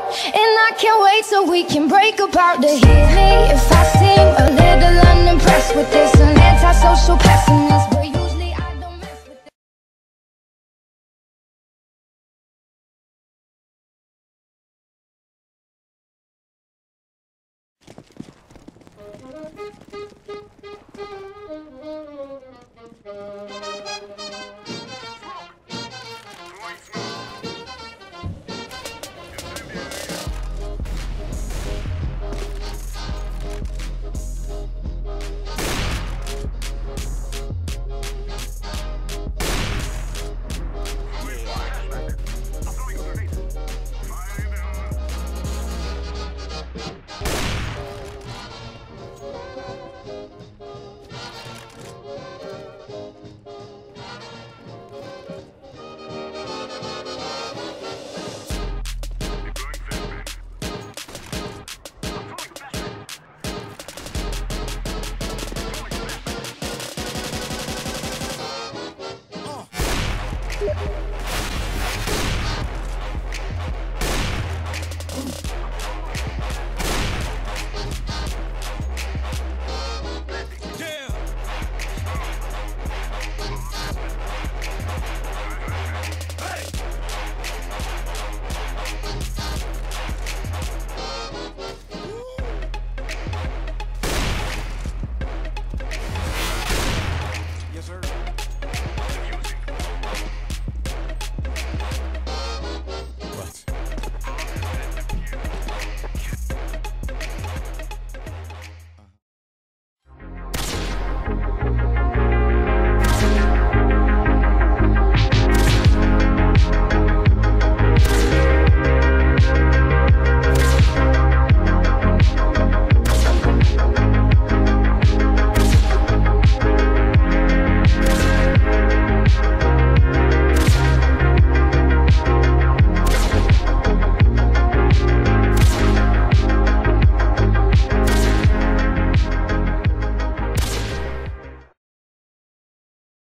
And I can't wait so we can break apart to hear me if I seem a little unimpressed with this. An antisocial pessimist, but usually I don't mess with this.